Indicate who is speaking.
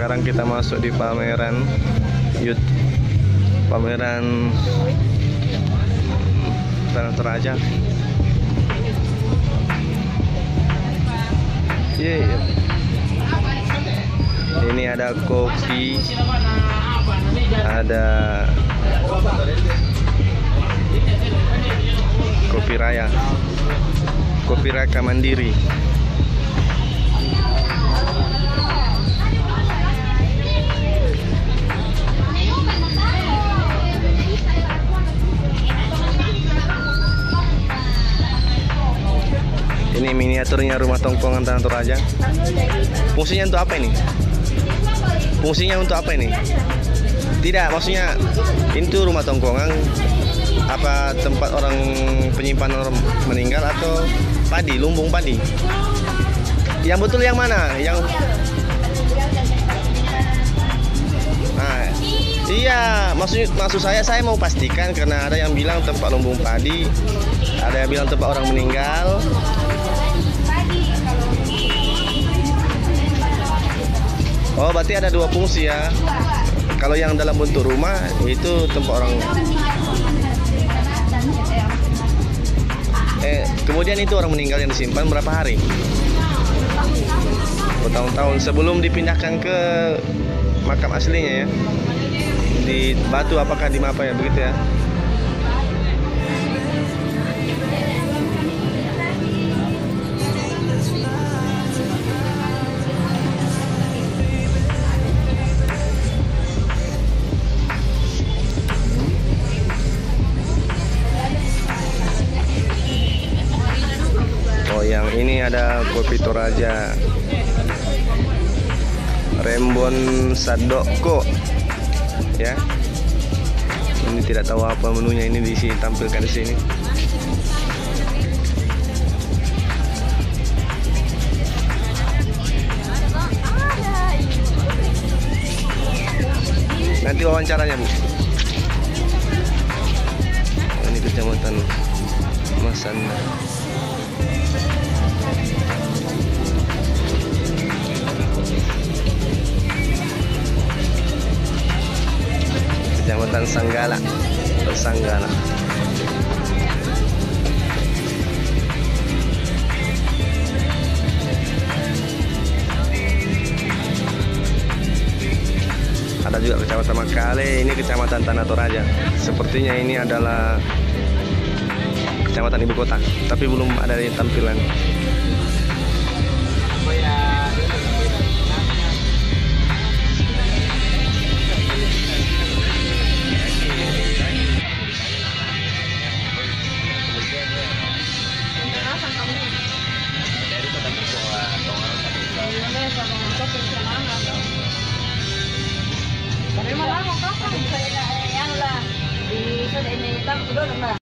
Speaker 1: Sekarang kita masuk di pameran pameran Tanah Toraja. Ini ada kopi, ada kopi Raka Mandiri. Ini miniaturnya rumah tongkongan Tanah Toraja. Fungsinya untuk apa ini? Fungsinya untuk apa ini? Tidak, maksudnya itu rumah tongkongan apa tempat orang penyimpanan orang meninggal atau padi, lumbung padi? Yang betul yang mana? Yang iya, maksud saya mau pastikan karena ada yang bilang tempat lumbung padi, ada yang bilang tempat orang meninggal. Oh, berarti ada dua fungsi ya. Kalau yang dalam bentuk rumah itu tempat orang. Kemudian itu orang meninggal yang disimpan berapa hari? Bertahun-tahun sebelum dipindahkan ke makam aslinya ya. Di Batu apakah di Mapa ya, begitu ya? Oh, yang ini ada kopi Toraja Rembon Sadoko ya. Ini tidak tahu apa menunya, ini ditampilkan di sini. Nanti wawancaranya, Bu. Ini Kecamatan Masanda. Kecamatan Sanggala. Ada juga Kecamatan Makale, ini Kecamatan Tanah Toraja. Sepertinya ini adalah Kecamatan Ibu Kota, tapi belum ada tampilan.
Speaker 2: Tapi malah kok kan saya anu lah di sudah ini tam dulu lah.